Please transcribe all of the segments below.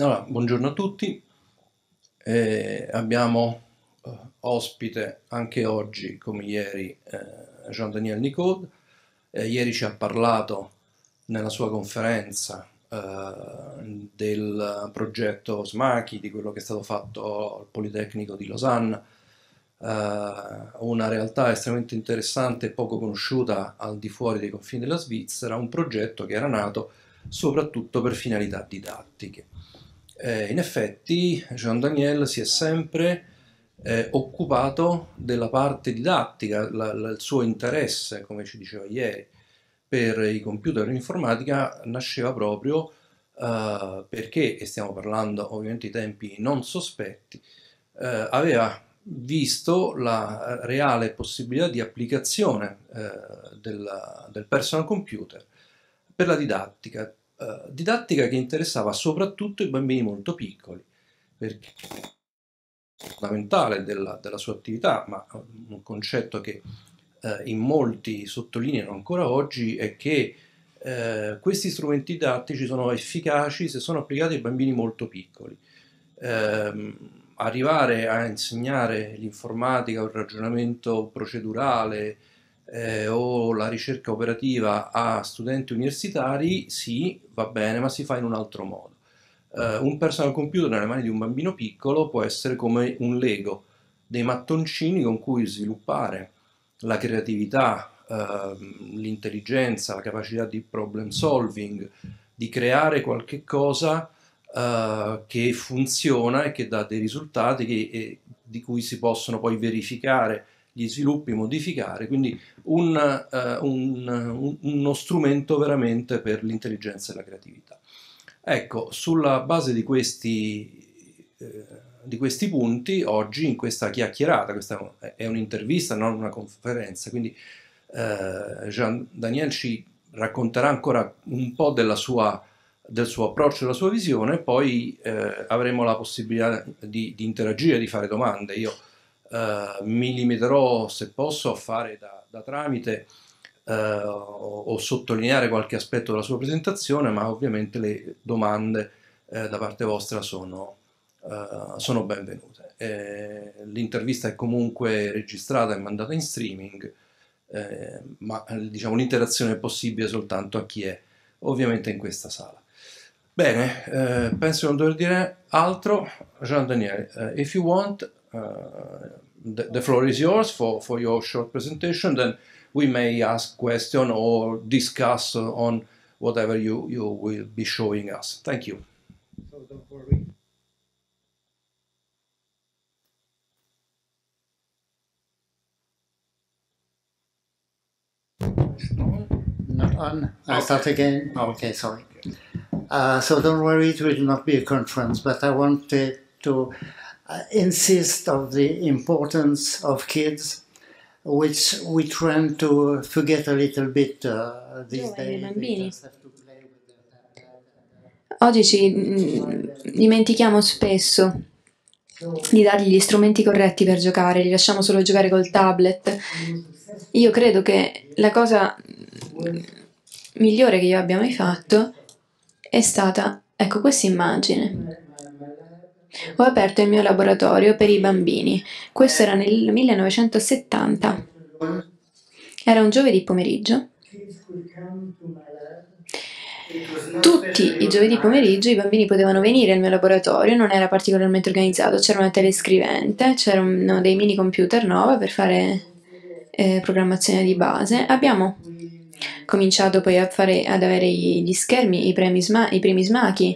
Allora, buongiorno a tutti. Abbiamo ospite anche oggi, come ieri, Jean-Daniel Nicode. Ieri ci ha parlato nella sua conferenza del progetto SMACI, di quello che è stato fatto al Politecnico di Losanna, una realtà estremamente interessante e poco conosciuta al di fuori dei confini della Svizzera, un progetto che era nato soprattutto per finalità didattiche. In effetti Jean Daniel si è sempre occupato della parte didattica, il suo interesse, come ci diceva ieri, per i computer e l'informatica nasceva proprio perché, e stiamo parlando ovviamente di tempi non sospetti, aveva visto la reale possibilità di applicazione del personal computer per la didattica, didattica che interessava soprattutto i bambini molto piccoli, perché è fondamentale della sua attività, ma un concetto che in molti sottolineano ancora oggi è che questi strumenti didattici sono efficaci se sono applicati ai bambini molto piccoli. Arrivare a insegnare l'informatica o il ragionamento procedurale o la ricerca operativa a studenti universitari, sì, va bene, ma si fa in un altro modo. Un personal computer nelle mani di un bambino piccolo può essere come un Lego, dei mattoncini con cui sviluppare la creatività, l'intelligenza, la capacità di problem solving, di creare qualche cosa che funziona e che dà dei risultati di cui si possono poi verificare gli sviluppi, modificare, quindi uno strumento veramente per l'intelligenza e la creatività. Ecco, sulla base di questi punti, oggi in questa chiacchierata, questa è un'intervista, non una conferenza, quindi Jean Daniel ci racconterà ancora un po' del suo approccio, della sua visione, poi avremo la possibilità di interagire, di fare domande. Io mi limiterò, se posso, a fare da tramite o sottolineare qualche aspetto della sua presentazione, ma ovviamente le domande da parte vostra sono benvenute. L'intervista è comunque registrata e mandata in streaming, ma diciamo l'interazione è possibile soltanto a chi è ovviamente in questa sala. Bene, penso di non dover dire altro. Jean-Daniel, if you want, the floor is yours for your short presentation, then we may ask question or discuss on whatever you will be showing us. Thank you. So don't worry. Not on. I'll start again. Okay, sorry. So don't worry, it will not be a conference, but I wanted to insist on the importance of kids, which we tend to forget a little bit these days. Bambini. Oggi ci dimentichiamo spesso di dargli gli strumenti corretti per giocare, li lasciamo solo giocare col tablet. Io credo che la cosa migliore che io abbia mai fatto è stata, ecco, questa immagine. Ho aperto il mio laboratorio per i bambini. Questo era nel 1970. Era un giovedì pomeriggio. Tutti i giovedì pomeriggio i bambini potevano venire al mio laboratorio, non era particolarmente organizzato, c'era una telescrivente, c'erano dei mini computer Nova per fare programmazione di base. Abbiamo cominciato poi ad avere gli schermi, i primi smachi.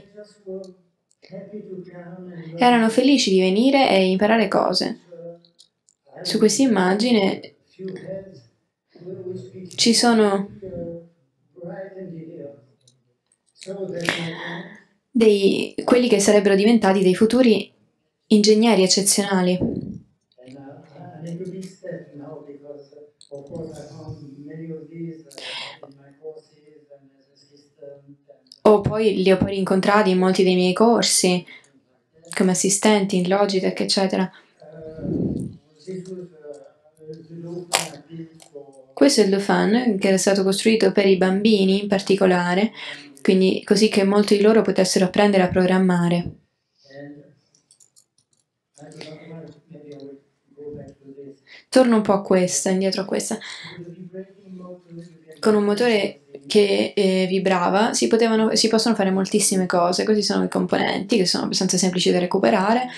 Erano felici di venire e imparare cose. Su questa immagine ci sono quelli che sarebbero diventati dei futuri ingegneri eccezionali. Li ho poi rincontrati in molti dei miei corsi, come assistenti in Logitech, eccetera. Questo è il Dauphin, che era stato costruito per i bambini in particolare, quindi così che molti di loro potessero apprendere a programmare. Torno un po' a questa, indietro a questa. Con un motore che vibrava si possono fare moltissime cose. Questi sono i componenti che sono abbastanza semplici da recuperare.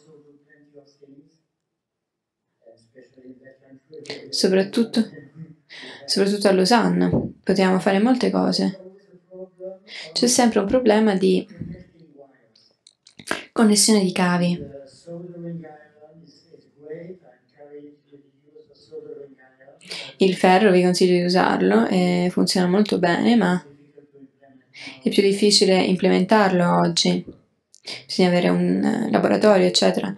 Soprattutto a Losanna potevamo fare molte cose. C'è sempre un problema di connessione di cavi. Il ferro vi consiglio di usarlo, funziona molto bene, ma è più difficile implementarlo oggi. Bisogna avere un laboratorio, eccetera.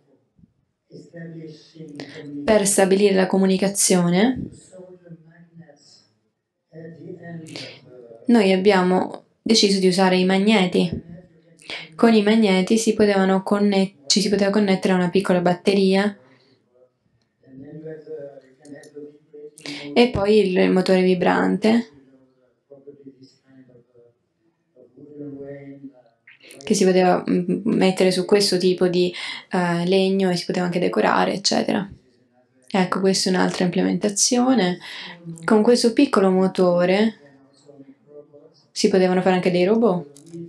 Per stabilire la comunicazione, noi abbiamo deciso di usare i magneti. Con i magneti ci si poteva connettere a una piccola batteria e poi il motore vibrante che si poteva mettere su questo tipo di legno e si poteva anche decorare, eccetera. Ecco, questa è un'altra implementazione. Con questo piccolo motore si potevano fare anche dei robot.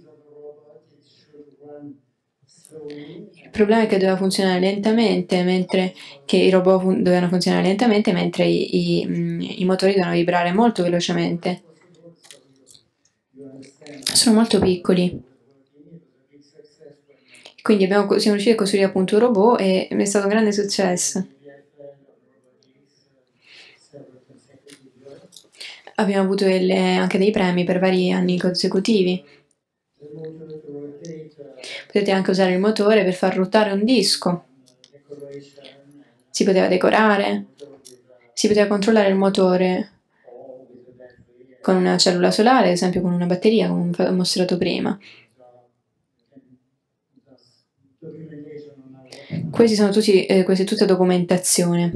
Il problema è che doveva funzionare lentamente, mentre i robot dovevano funzionare lentamente, mentre i motori dovevano vibrare molto velocemente. Sono molto piccoli. Quindi siamo riusciti a costruire appunto un robot e è stato un grande successo. Abbiamo avuto anche dei premi per vari anni consecutivi. Potete anche usare il motore per far ruotare un disco. Si poteva decorare, si poteva controllare il motore con una cellula solare, ad esempio con una batteria, come ho mostrato prima. Questa è tutta documentazione.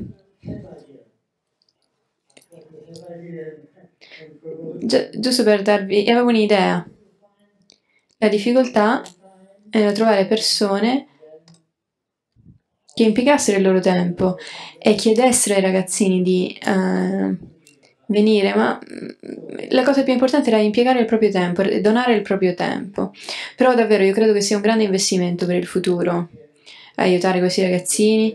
Giusto per avevo un'idea. La difficoltà era trovare persone che impiegassero il loro tempo e chiedessero ai ragazzini di venire, ma la cosa più importante era impiegare il proprio tempo, donare il proprio tempo. Però davvero io credo che sia un grande investimento per il futuro, aiutare questi ragazzini,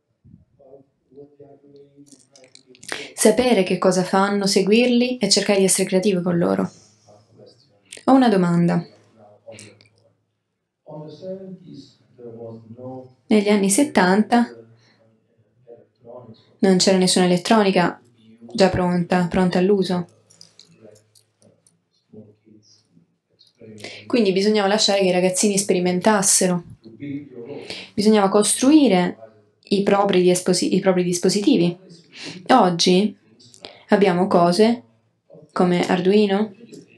sapere che cosa fanno, seguirli e cercare di essere creativi con loro. Ho una domanda. Negli anni 70 non c'era nessuna elettronica già pronta all'uso. Quindi bisognava lasciare che i ragazzini sperimentassero. Bisognava costruire i propri dispositivi. Oggi abbiamo cose come Arduino,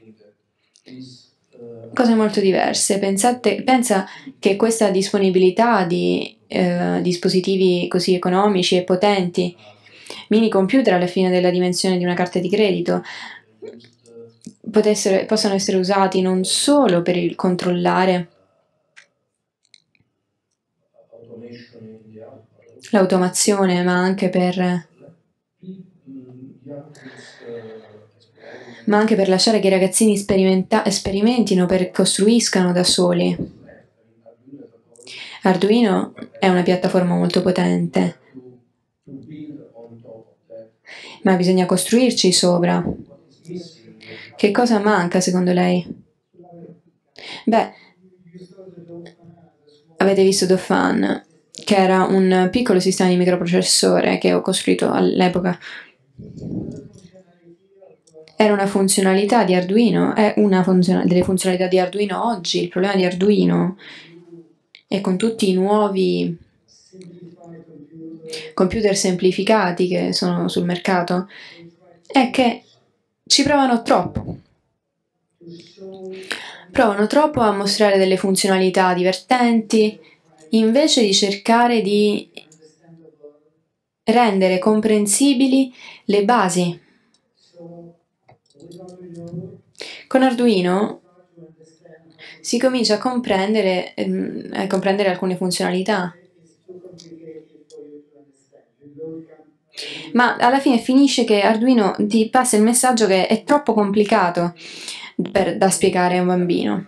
cose molto diverse. Pensa che questa disponibilità di dispositivi così economici e potenti, mini computer alla fine della dimensione di una carta di credito, possano essere usati non solo per il controllare l'automazione, ma anche per lasciare che i ragazzini sperimentino, costruiscano da soli. Arduino è una piattaforma molto potente, ma bisogna costruirci sopra. Che cosa manca secondo lei? Beh, avete visto Dauphin, che era un piccolo sistema di microprocessore che ho costruito all'epoca. Era una funzionalità di Arduino, è una delle funzionalità di Arduino oggi. Il problema di Arduino è con tutti i nuovi computer semplificati che sono sul mercato, è che ci provano troppo. Provano troppo a mostrare delle funzionalità divertenti, invece di cercare di rendere comprensibili le basi. Con Arduino si comincia a comprendere alcune funzionalità. Ma alla fine finisce che Arduino ti passa il messaggio che è troppo complicato da spiegare a un bambino.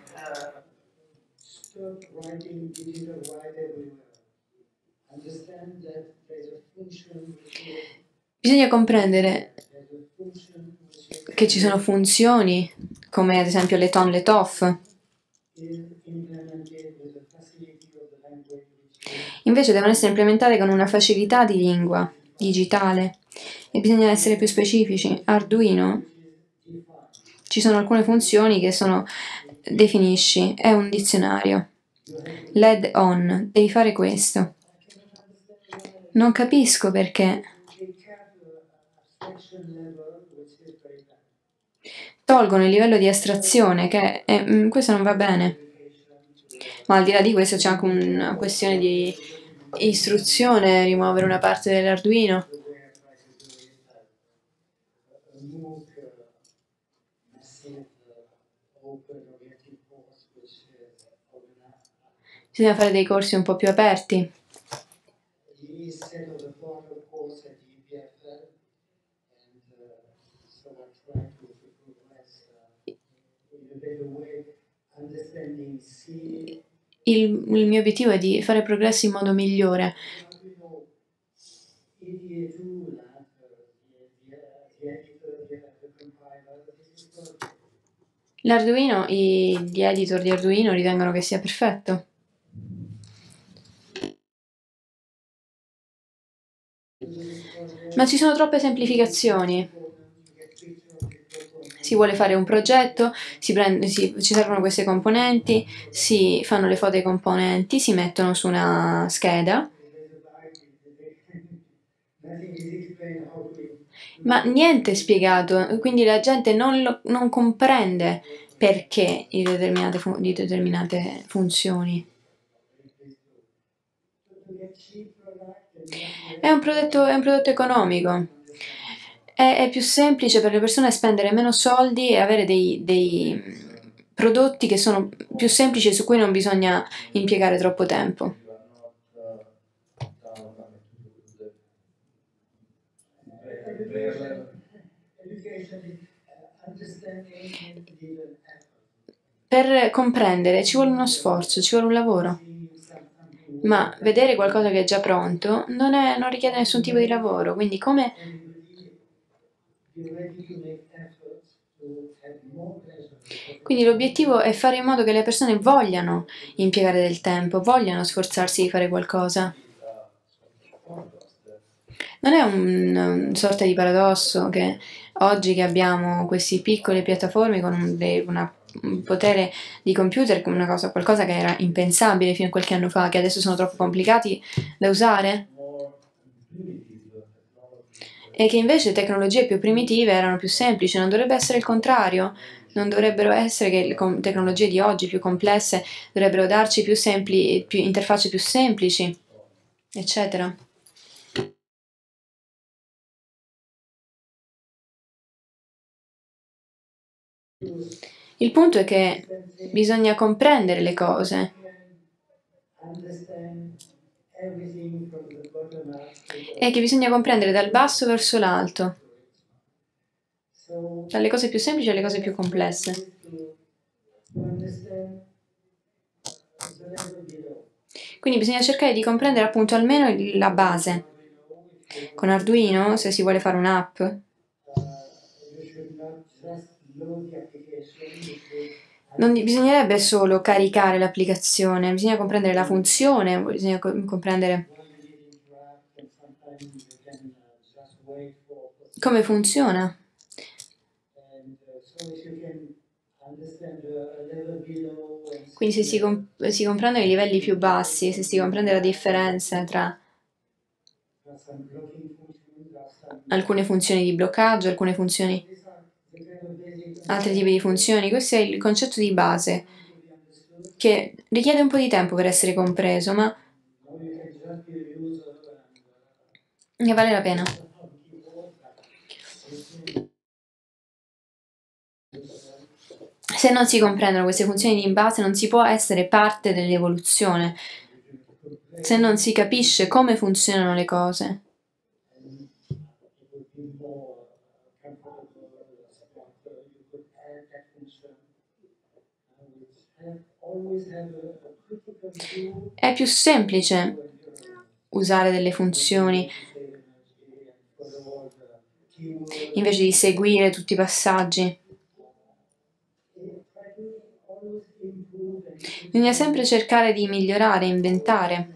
Bisogna comprendere che ci sono funzioni, come ad esempio let on, let off. Invece devono essere implementate con una facilità di lingua digitale e bisogna essere più specifici. Arduino, ci sono alcune funzioni che sono definisci, è un dizionario. LED on, devi fare questo. Non capisco perché. Tolgono il livello di astrazione, questo non va bene. Ma al di là di questo c'è anche una questione di istruzione, rimuovere una parte dell'Arduino. Bisogna fare dei corsi un po' più aperti. Il mio obiettivo è di fare progressi in modo migliore. L'Arduino, gli editor di Arduino ritengono che sia perfetto. Ma ci sono troppe semplificazioni. Si vuole fare un progetto, ci servono queste componenti, si fanno le foto dei componenti, si mettono su una scheda. Ma niente è spiegato, quindi la gente non comprende perché di determinate funzioni. È un prodotto economico. È più semplice per le persone spendere meno soldi e avere dei prodotti che sono più semplici e su cui non bisogna impiegare troppo tempo. Per comprendere ci vuole uno sforzo, ci vuole un lavoro. Ma vedere qualcosa che è già pronto non richiede nessun tipo di lavoro, quindi come. Quindi l'obiettivo è fare in modo che le persone vogliano impiegare del tempo, vogliano sforzarsi di fare qualcosa. Non è un sorta di paradosso che oggi che abbiamo queste piccole piattaforme con un potere di computer, come qualcosa che era impensabile fino a qualche anno fa, che adesso sono troppo complicati da usare? E che invece tecnologie più primitive erano più semplici, non dovrebbe essere il contrario? Non dovrebbero essere che le tecnologie di oggi più complesse dovrebbero darci più interfacce più semplici, eccetera. Il punto è che bisogna comprendere le cose. E che bisogna comprendere dal basso verso l'alto, dalle cose più semplici alle cose più complesse. Quindi bisogna cercare di comprendere appunto almeno la base. Con Arduino, se si vuole fare un'app, non bisognerebbe solo caricare l'applicazione, bisogna comprendere la funzione, bisogna comprendere come funziona. Quindi se si comprendono i livelli più bassi, se si comprende la differenza tra alcune funzioni di bloccaggio, altri tipi di funzioni, questo è il concetto di base, che richiede un po' di tempo per essere compreso, ma ne vale la pena. Se non si comprendono queste funzioni di base, non si può essere parte dell'evoluzione. Se non si capisce come funzionano le cose. È più semplice usare delle funzioni invece di seguire tutti i passaggi. Bisogna sempre cercare di migliorare, inventare.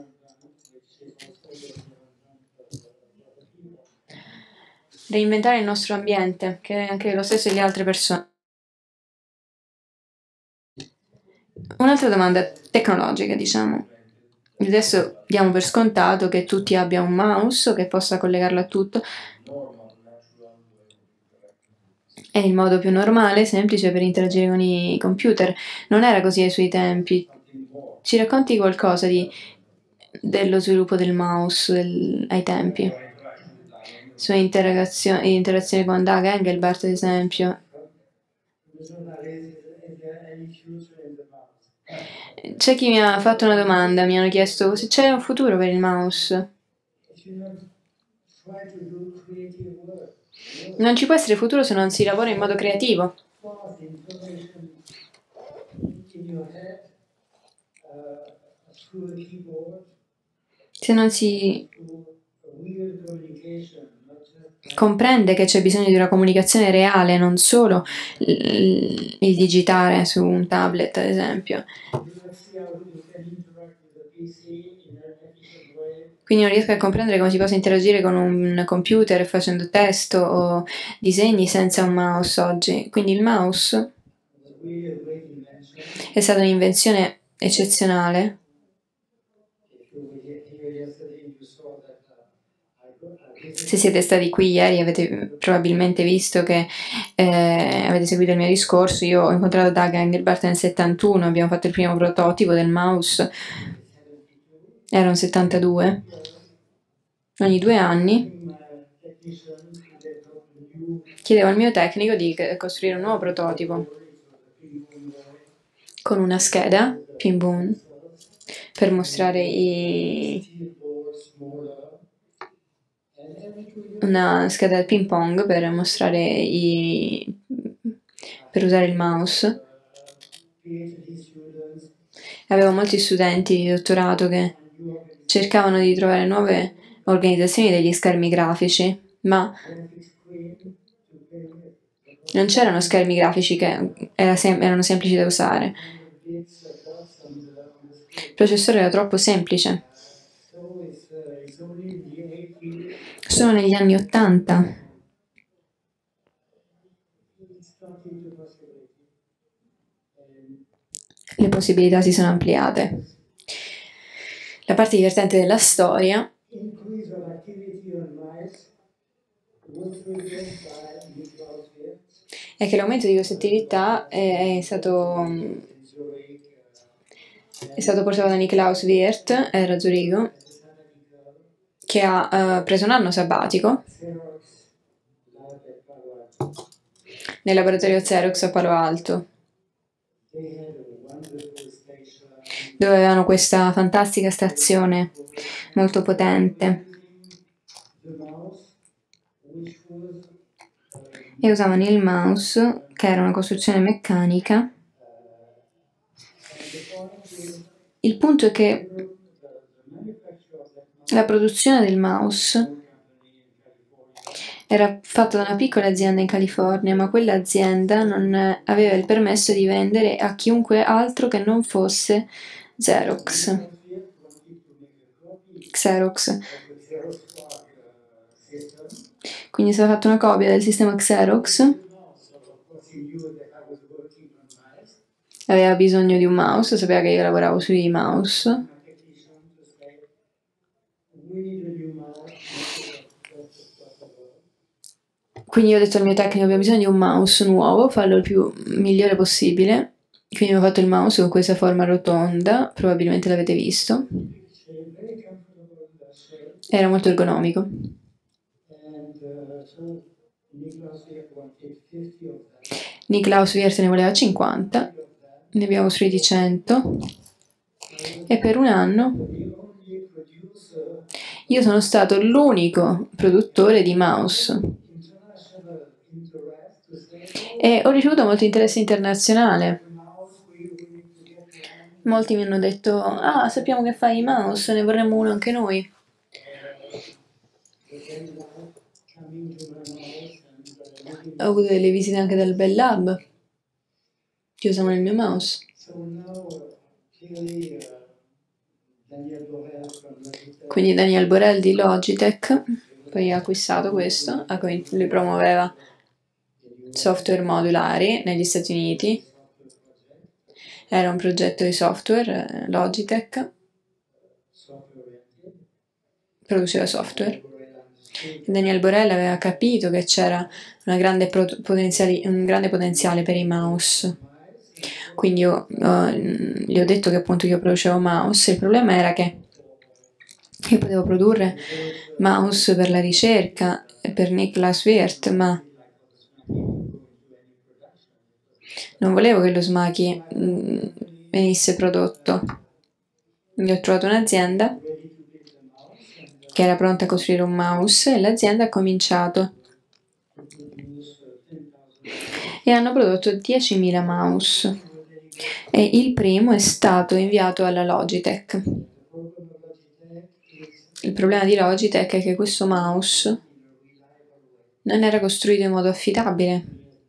Reinventare il nostro ambiente, che è anche lo stesso delle altre persone. Un'altra domanda tecnologica, diciamo. Adesso diamo per scontato che tutti abbiano un mouse che possa collegarlo a tutto. È il modo più normale, semplice per interagire con i computer. Non era così ai suoi tempi. Ci racconti qualcosa dello sviluppo del mouse ai tempi? Sue interazioni con Doug Engelbart, ad esempio. C'è chi mi ha fatto una domanda, mi hanno chiesto se c'è un futuro per il mouse. Non ci può essere futuro se non si lavora in modo creativo. Se non si comprende che c'è bisogno di una comunicazione reale, non solo il digitare su un tablet, ad esempio. Quindi non riesco a comprendere come si possa interagire con un computer facendo testo o disegni senza un mouse oggi. Quindi il mouse è stata un'invenzione eccezionale. Se siete stati qui ieri avete probabilmente visto che avete seguito il mio discorso. Io ho incontrato Doug Engelbart nel 71, abbiamo fatto il primo prototipo del mouse, era un 72. Ogni 2 anni chiedevo al mio tecnico di costruire un nuovo prototipo con una scheda pin boom per mostrare una scheda del ping pong per mostrare per usare il mouse. Avevo molti studenti di dottorato che cercavano di trovare nuove organizzazioni degli schermi grafici, ma non c'erano schermi grafici che erano semplici da usare. Il processore era troppo semplice. Solo negli anni '80 le possibilità si sono ampliate. La parte divertente della storia è che l'aumento di questa attività è stato portato da Niklaus Wirth, era a Zurigo, che ha preso un anno sabbatico nel laboratorio Xerox a Palo Alto, dove avevano questa fantastica stazione molto potente e usavano il mouse, che era una costruzione meccanica. Il punto è che la produzione del mouse era fatta da una piccola azienda in California, ma quell'azienda non aveva il permesso di vendere a chiunque altro che non fosse Xerox. Quindi è stata fatta una copia del sistema Xerox. Aveva bisogno di un mouse, sapeva che io lavoravo sui mouse. Quindi io ho detto al mio tecnico: abbiamo bisogno di un mouse nuovo, farlo il più migliore possibile. Quindi ho fatto il mouse con questa forma rotonda, probabilmente l'avete visto. Era molto ergonomico. Niklaus Wirth ne voleva 50, ne abbiamo costruiti 100 e per un anno io sono stato l'unico produttore di mouse e ho ricevuto molto interesse internazionale. Molti mi hanno detto: ah, sappiamo che fai i mouse, ne vorremmo uno anche noi. Ho avuto delle visite anche dal Bell Lab che usavano il mio mouse. Quindi Daniel Borel di Logitech poi ha acquistato questo, lui promuoveva software modulari negli Stati Uniti, era un progetto di software, Logitech produceva software. Daniel Borel aveva capito che c'era un grande potenziale per i mouse. Quindi io gli ho detto che appunto io producevo mouse. Il problema era che io potevo produrre mouse per la ricerca e per Niklaus Wirth, ma non volevo che lo Smaki venisse prodotto. Quindi ho trovato un'azienda che era pronta a costruire un mouse e l'azienda ha cominciato. E hanno prodotto 10.000 mouse e il primo è stato inviato alla Logitech. Il problema di Logitech è che questo mouse non era costruito in modo affidabile.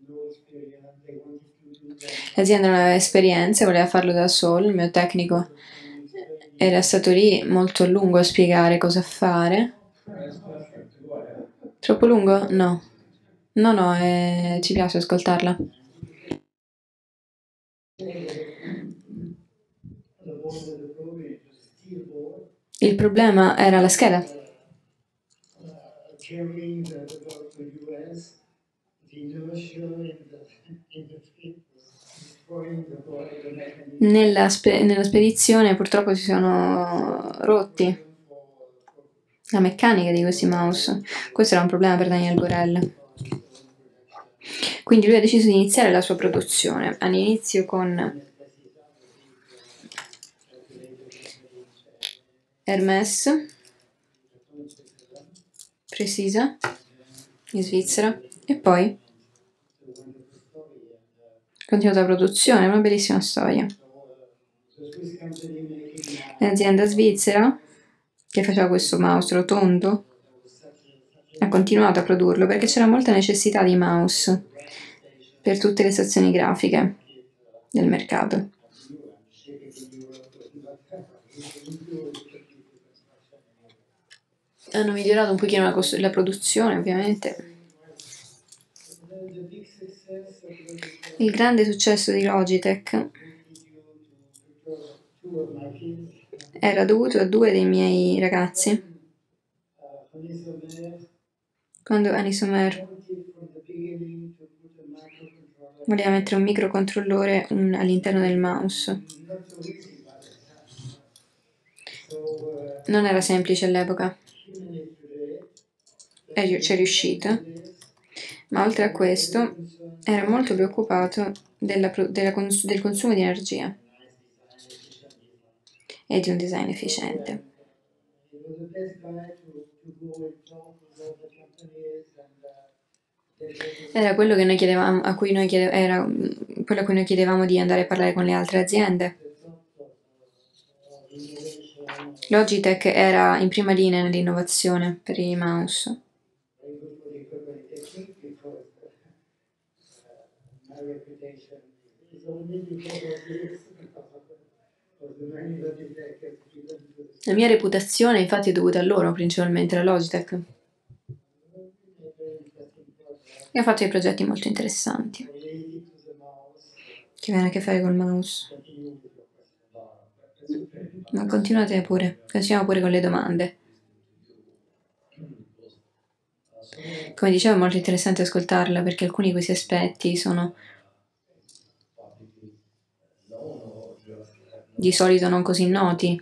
L'azienda non aveva esperienza, voleva farlo da solo, il mio tecnico era stato lì molto a lungo a spiegare cosa fare. Troppo lungo? No. No, ci piace ascoltarla. Il problema era la scheda. Nella spedizione purtroppo si sono rotti la meccanica di questi mouse. Questo era un problema per Daniel Borel. Quindi lui ha deciso di iniziare la sua produzione. All'inizio con Hermès, Precisa, in Svizzera, e poi continuato la produzione, una bellissima storia. L'azienda svizzera che faceva questo mouse rotondo ha continuato a produrlo perché c'era molta necessità di mouse per tutte le stazioni grafiche del mercato. Hanno migliorato un pochino la produzione, ovviamente. Il grande successo di Logitech era dovuto a 2 dei miei ragazzi. Quando Anisomer voleva mettere un microcontrollore all'interno del mouse. Non era semplice all'epoca. E ci è riuscito. Ma oltre a questo era molto preoccupato del consumo di energia e di un design efficiente. Era quello che noi chiedevamo, quello a cui noi chiedevamo di andare a parlare con le altre aziende. Logitech era in prima linea nell'innovazione per i mouse. La mia reputazione infatti è dovuta a loro, principalmente alla Logitech. E ho fatto dei progetti molto interessanti che avevano a che fare col mouse. Ma continuiamo pure con le domande. Come dicevo, è molto interessante ascoltarla perché alcuni di questi aspetti sono di solito non così noti.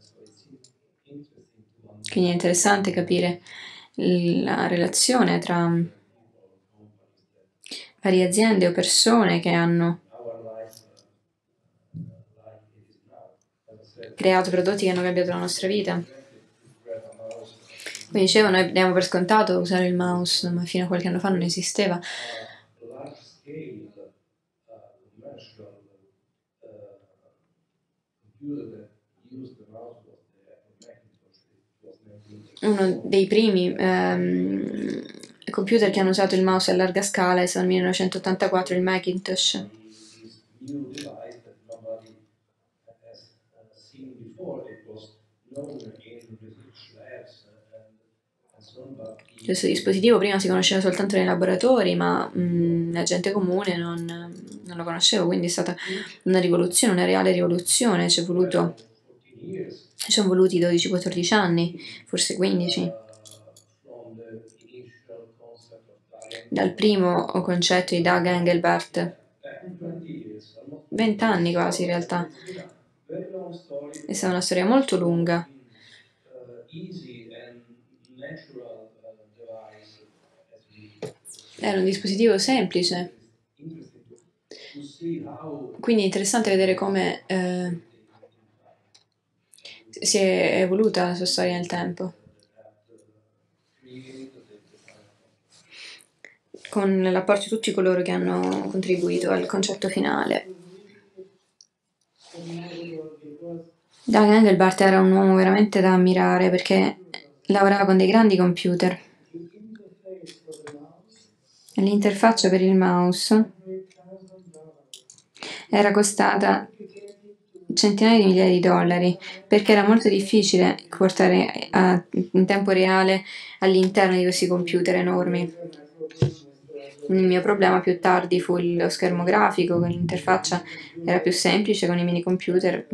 Quindi è interessante capire la relazione tra varie aziende o persone che hanno creato prodotti che hanno cambiato la nostra vita. Come dicevo, noi diamo per scontato usare il mouse, ma fino a qualche anno fa non esisteva. Uno dei primi computer che hanno usato il mouse a larga scala è stato nel 1984 il Macintosh. Questo dispositivo prima si conosceva soltanto nei laboratori, ma la gente comune non lo conosceva, quindi è stata una rivoluzione, una reale rivoluzione. Ci sono voluti 12-14 anni, forse 15. Dal primo concetto di Doug Engelbart, 20 anni quasi in realtà. È stata una storia molto lunga. Era un dispositivo semplice. Quindi è interessante vedere come si è evoluta la sua storia nel tempo. Con l'apporto di tutti coloro che hanno contribuito al concetto finale. Doug Engelbart era un uomo veramente da ammirare perché lavorava con dei grandi computer. L'interfaccia per il mouse era costata centinaia di migliaia di dollari perché era molto difficile portare in tempo reale all'interno di questi computer enormi. Il mio problema più tardi fu lo schermo grafico, con l'interfaccia era più semplice con i mini computer,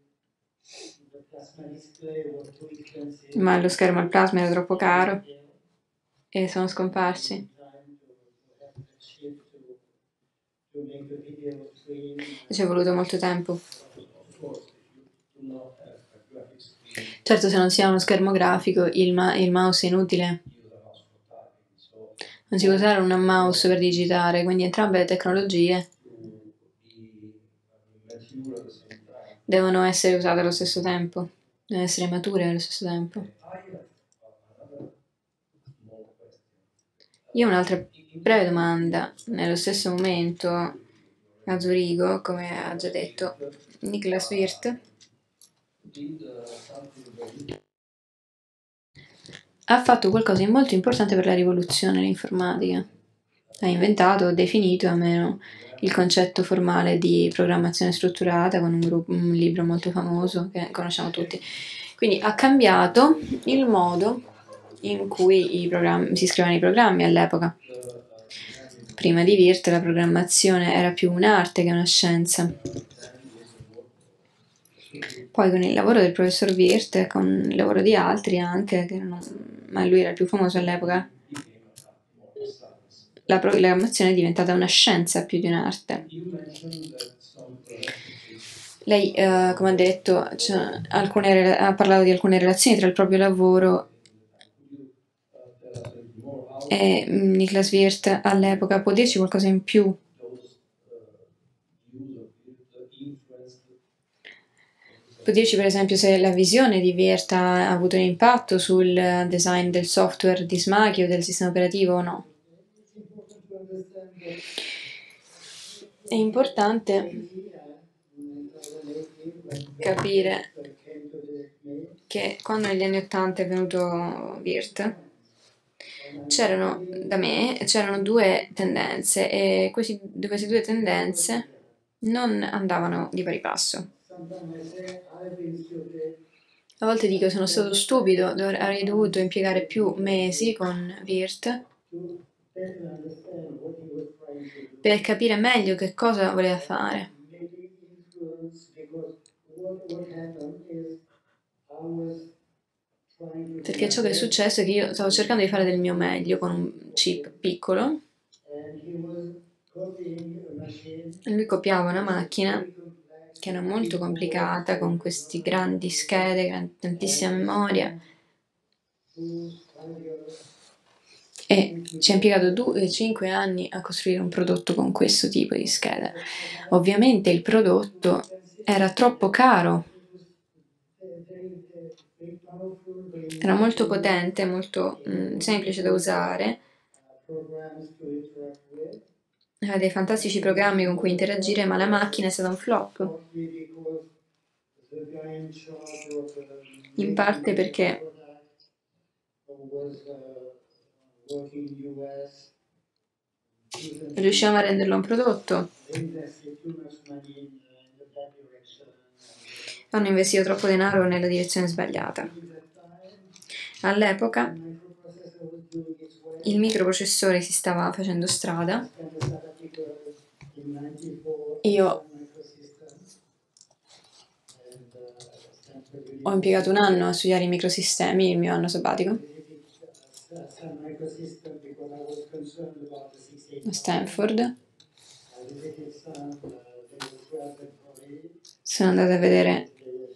ma lo schermo al plasma era troppo caro e sono scomparsi. Ci è voluto molto tempo. Certo, se non si ha uno schermo grafico, il mouse è inutile. Non si può usare un mouse per digitare, quindi entrambe le tecnologie devono essere usate allo stesso tempo, devono essere mature allo stesso tempo. Io ho un'altra breve domanda. Nello stesso momento a Zurigo, come ha già detto Niklas Wirth, ha fatto qualcosa di molto importante per la rivoluzione dell'informatica. Ha inventato, ha definito almeno il concetto formale di programmazione strutturata con un libro molto famoso che conosciamo tutti. Quindi ha cambiato il modo in cui si scrivevano i programmi all'epoca. Prima di Wirth la programmazione era più un'arte che una scienza. Poi con il lavoro del professor Wirth e con il lavoro di altri anche, ma lui era il più famoso all'epoca, la programmazione è diventata una scienza più di un'arte. Lei, come ha detto, ha parlato di alcune relazioni tra il proprio lavoro e Niklas Wirth all'epoca. Può dirci qualcosa in più? Può dirci per esempio se la visione di Wirth ha avuto un impatto sul design del software di Smaky o del sistema operativo o no? È importante capire che quando negli anni '80 è venuto Wirth, c'erano due tendenze e queste due tendenze non andavano di pari passo. A volte dico sono stato stupido, avrei dovuto impiegare più mesi con Wirth per capire meglio che cosa voleva fare. Perché ciò che è successo è che io stavo cercando di fare del mio meglio con un chip piccolo e lui copiava una macchina che era molto complicata con questi grandi schede, tantissima memoria e ci ha impiegato 5 anni a costruire un prodotto con questo tipo di scheda. Ovviamente il prodotto era troppo caro, era molto potente, molto semplice da usare, aveva dei fantastici programmi con cui interagire, ma la macchina è stata un flop. In parte perché riusciamo a renderlo un prodotto. Hanno investito troppo denaro nella direzione sbagliata. All'epoca il microprocessore si stava facendo strada. Io ho impiegato un anno a studiare i microsistemi, il mio anno sabbatico, a Stanford. Sono andata a vedere.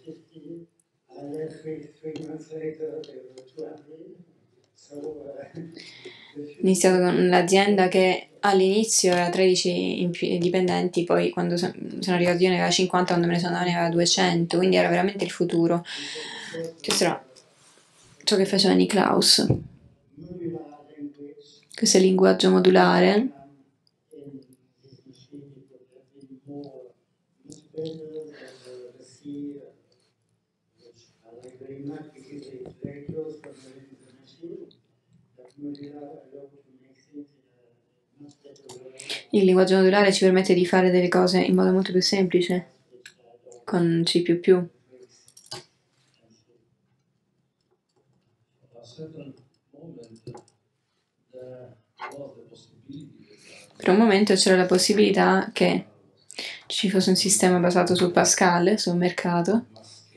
Ho iniziato con l'azienda che all'inizio aveva 13 dipendenti, poi quando sono arrivato io ne aveva 50, quando me ne sono andata ne aveva 200, quindi era veramente il futuro. Questo era ciò che faceva Niklaus. Questo è il linguaggio modulare. Il linguaggio modulare ci permette di fare delle cose in modo molto più semplice, con C++. Per un momento c'era la possibilità che ci fosse un sistema basato su Pascal, sul mercato,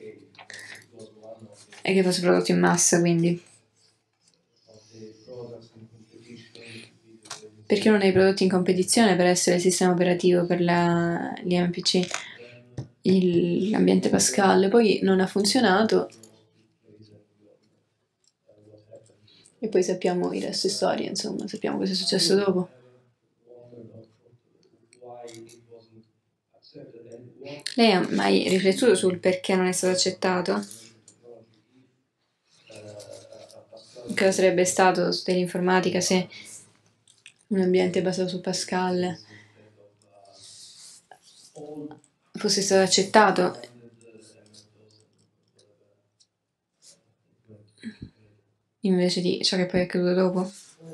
e che fosse prodotto in massa, quindi. Perché uno dei prodotti in competizione per essere il sistema operativo per gli MPC, l'ambiente Pascal, poi non ha funzionato. E poi sappiamo il resto è storia, insomma, sappiamo cosa è successo dopo. Lei ha mai riflettuto sul perché non è stato accettato? Cosa sarebbe stato dell'informatica se un ambiente basato su Pascal fosse stato accettato? Invece di ciò che poi è accaduto dopo?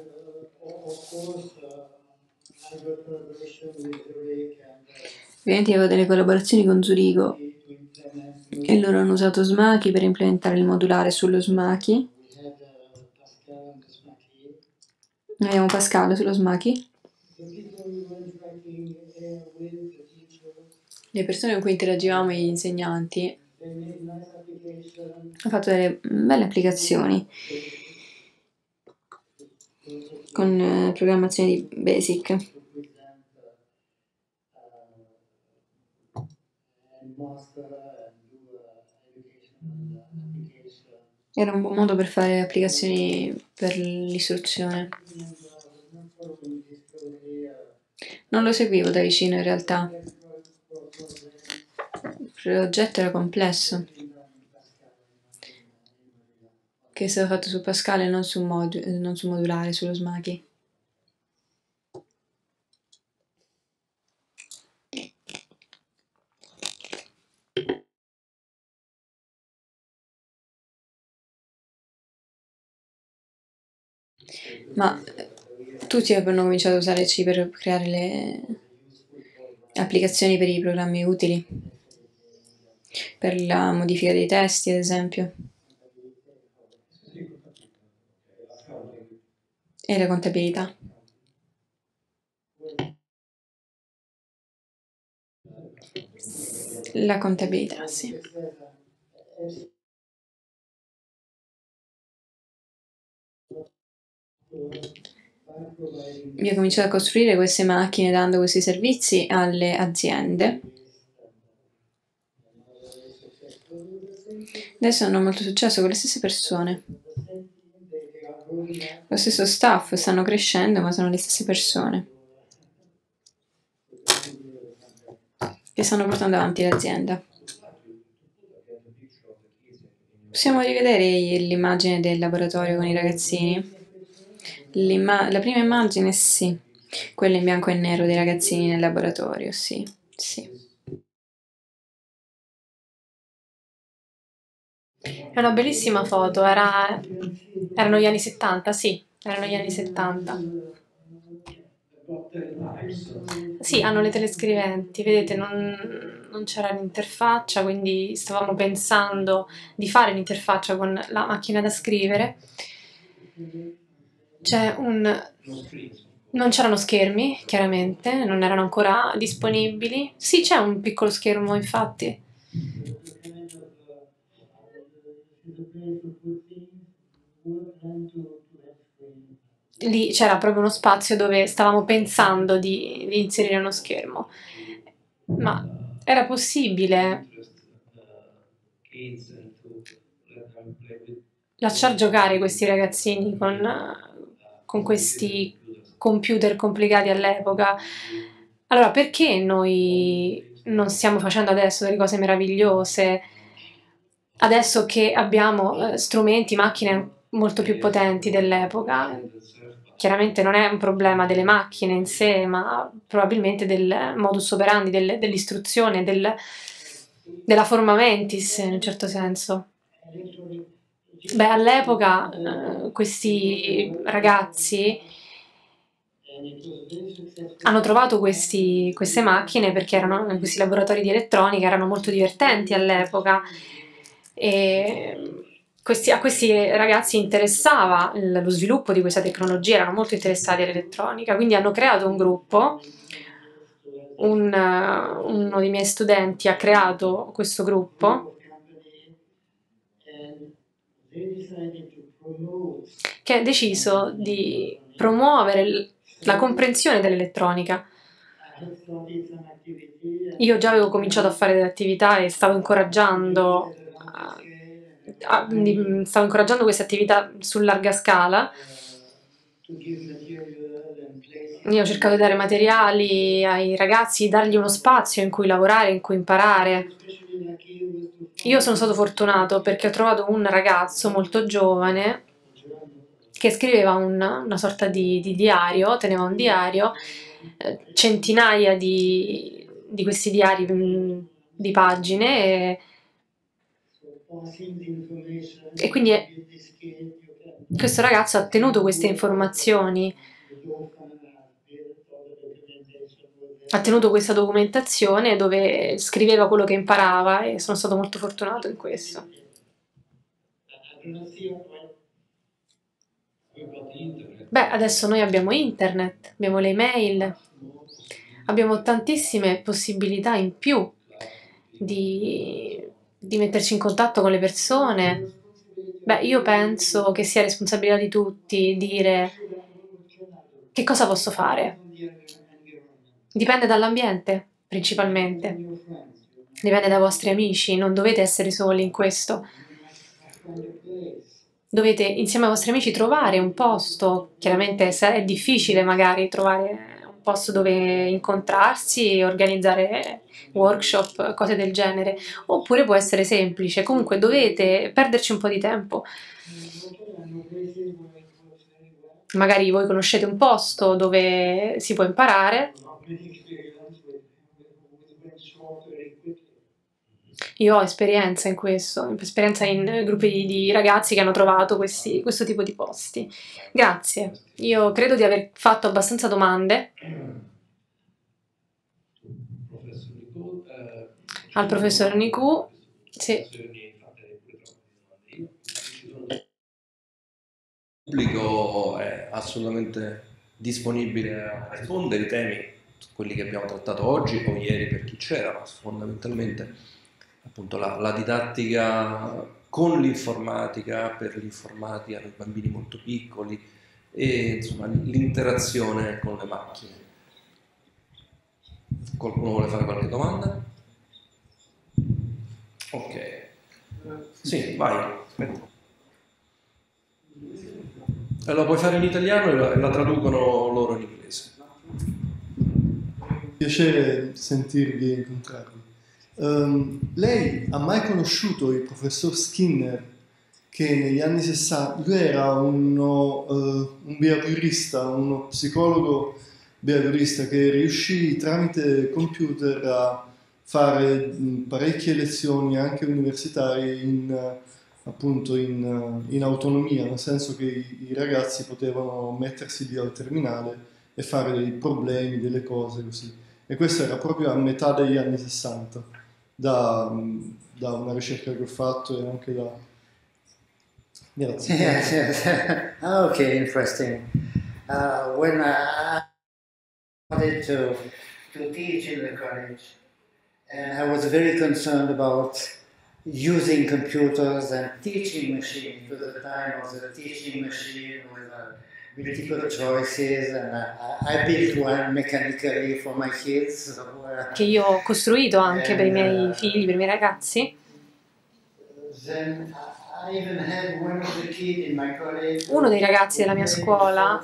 Ovviamente avevo delle collaborazioni con Zurigo e loro hanno usato Smaky per implementare il modulare sullo Smaky. Noi abbiamo Pascal sullo Smaky. Le persone con cui interagivamo, gli insegnanti, hanno fatto delle belle applicazioni con programmazione di BASIC. Era un buon modo per fare applicazioni per l'istruzione. Non lo seguivo da vicino in realtà. Il progetto era complesso, che è stato fatto su Pascal e non su modulare, sullo Smaky. Ma tutti avevano cominciato a usare C per creare le applicazioni per i programmi utili, per la modifica dei testi, ad esempio, e la contabilità. La contabilità, sì. Io ho cominciato a costruire queste macchine dando questi servizi alle aziende. Adesso hanno molto successo con le stesse persone. lo stesso staff, stanno crescendo, ma sono le stesse persone che stanno portando avanti l'azienda. Possiamo rivedere l'immagine del laboratorio con i ragazzini? La prima immagine, sì. Quella in bianco e nero dei ragazzini nel laboratorio, sì, sì. È una bellissima foto, erano gli anni 70, sì, erano gli anni 70. Sì, hanno le telescriventi, vedete, non c'era l'interfaccia, quindi stavamo pensando di fare l'interfaccia con la macchina da scrivere. Non c'erano schermi, chiaramente, non erano ancora disponibili. Sì, c'è un piccolo schermo, infatti. Lì c'era proprio uno spazio dove stavamo pensando di inserire uno schermo. Ma era possibile lasciar giocare questi ragazzini con questi computer complicati all'epoca? Allora, perché noi non stiamo facendo adesso delle cose meravigliose? Adesso che abbiamo strumenti, macchine molto più potenti dell'epoca, chiaramente non è un problema delle macchine in sé, ma probabilmente del modus operandi, dell'istruzione, della forma mentis in un certo senso. Beh, all'epoca questi ragazzi hanno trovato queste macchine perché erano questi laboratori di elettronica, erano molto divertenti all'epoca e a questi ragazzi interessava lo sviluppo di questa tecnologia, erano molto interessati all'elettronica, quindi hanno creato un gruppo. Uno dei miei studenti ha creato questo gruppo che ha deciso di promuovere la comprensione dell'elettronica. Io già avevo cominciato a fare delle attività e stavo incoraggiando queste attività su larga scala. Io ho cercato di dare materiali ai ragazzi, dargli uno spazio in cui lavorare, in cui imparare. Io sono stato fortunato perché ho trovato un ragazzo molto giovane che scriveva una sorta di diario, teneva un diario, centinaia di questi diari di pagine e quindi questo ragazzo ha tenuto queste informazioni, ha tenuto questa documentazione dove scriveva quello che imparava e sono stato molto fortunato in questo. Beh, adesso noi abbiamo internet, abbiamo le email, abbiamo tantissime possibilità in più di metterci in contatto con le persone. Beh, io penso che sia responsabilità di tutti dire che cosa posso fare. Dipende dall'ambiente, principalmente. Dipende dai vostri amici, non dovete essere soli in questo. Dovete insieme ai vostri amici trovare un posto, chiaramente se è difficile magari trovare un posto dove incontrarsi, organizzare workshop, cose del genere, oppure può essere semplice, comunque dovete perderci un po' di tempo. Magari voi conoscete un posto dove si può imparare. Io ho esperienza in questo, esperienza in gruppi di ragazzi che hanno trovato questo tipo di posti. Grazie, io credo di aver fatto abbastanza domande. Al professor Nicu, sì. Il pubblico è assolutamente disponibile a rispondere ai temi, quelli che abbiamo trattato oggi o ieri per chi c'era, ma fondamentalmente appunto la didattica con l'informatica per l'informatica per bambini molto piccoli e insomma l'interazione con le macchine. Qualcuno vuole fare qualche domanda? Ok. Sì, vai. E lo puoi fare in italiano e la traducono loro in inglese. Piacere sentirvi e incontrarvi. Lei ha mai conosciuto il professor Skinner, che negli anni 60, lui era un behaviorista, uno psicologo behaviorista che riuscì tramite computer a fare parecchie lezioni anche universitarie appunto in autonomia, nel senso che i ragazzi potevano mettersi lì al terminale e fare dei problemi, delle cose così. E questo era proprio a metà degli anni 60, da una ricerca che ho fatto e anche da... Grazie. Yes, yes. Okay, interesting. When I wanted to teach in the college, and I was very concerned about using computers and teaching machines. To the time of the teaching machine with multiple choices, and I built one mechanically for my kids. Che io ho costruito anche per i miei figli, per i miei ragazzi. Then I even had one of the kids in my college. Uno dei ragazzi della mia scuola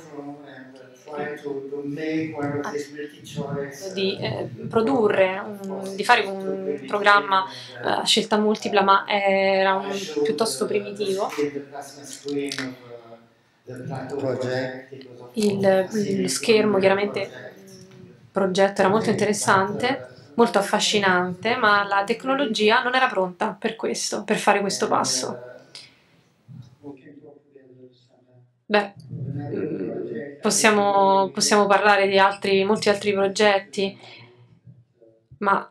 di produrre, di fare un programma a scelta multipla, ma era piuttosto primitivo. Il schermo, chiaramente, il progetto era molto interessante, molto affascinante, ma la tecnologia non era pronta per questo, per fare questo passo. Beh, possiamo parlare di molti altri progetti, ma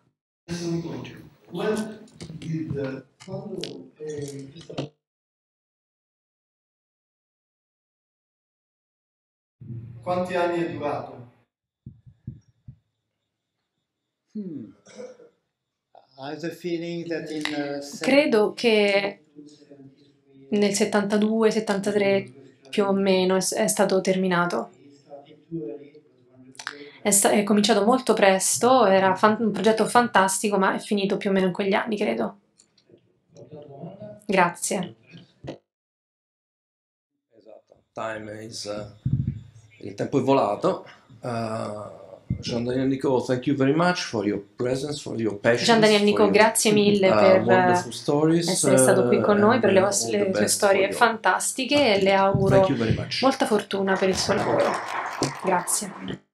quanti anni è durato? Credo che nel 72-73 più o meno è stato terminato. È cominciato molto presto, era un progetto fantastico, ma è finito più o meno in quegli anni, credo. Grazie. Esatto, il tempo è volato. Jean-Daniel Nicot, thank you very much for your presence, for your passion. Jean-Daniel Nicot, grazie mille per essere stato qui con noi, per le sue storie fantastiche, e le auguro molta fortuna per il suo lavoro. Grazie.